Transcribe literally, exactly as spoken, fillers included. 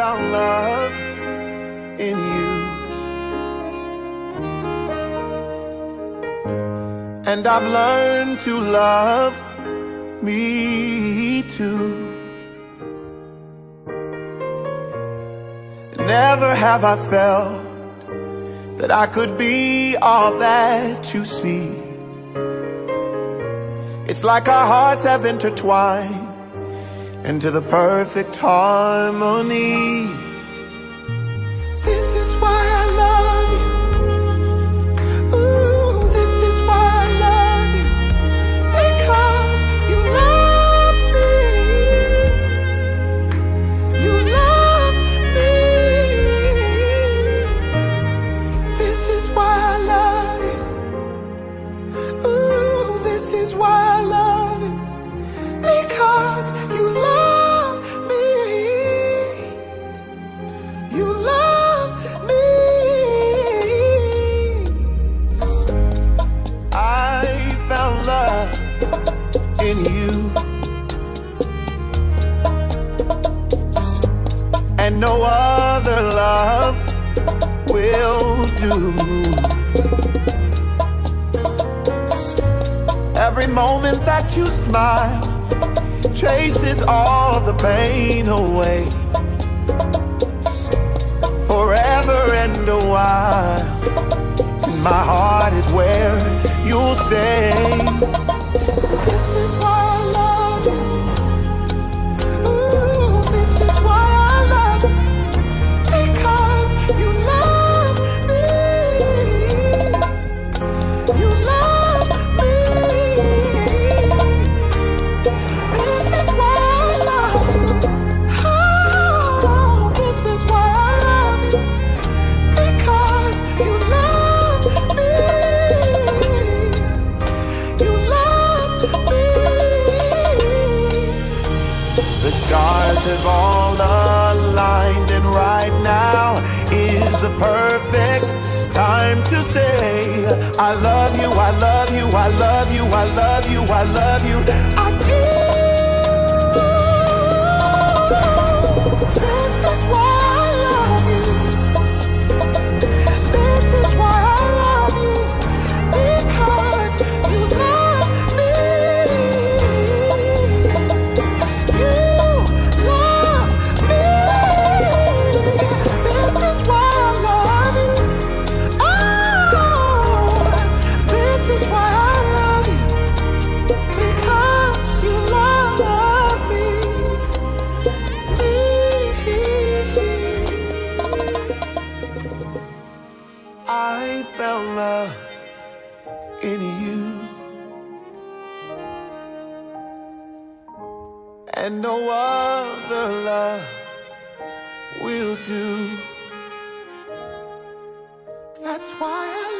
found love in you, and I've learned to love me too. Never have I felt that I could be all that you see. It's like our hearts have intertwined into the perfect harmony. This is why I love you. Ooh, this is why I love you. Because you love me. You love me. This is why I love you. Ooh, this is why I love you. Because you love me. You love me. I found love in you, and no other love will do. Every moment that you smile chases all the pain away. Forever and a while, and my heart is where you'll stay. This is why I love you. Ooh, this is why I love you. Because you love me. You love me. This is why I love you. Oh, this is why I love you. Because you love me. You love me. The stars have all aligned, and right now is the perfect time to say I love you, I love you, I love you, I love you, I love you, I do. This is why I love you. This is why I love you. Because you love me. You love me. This is why I love you. Oh, this is why I love you. Because you love me. I found love in you, and no other love will do. That's why I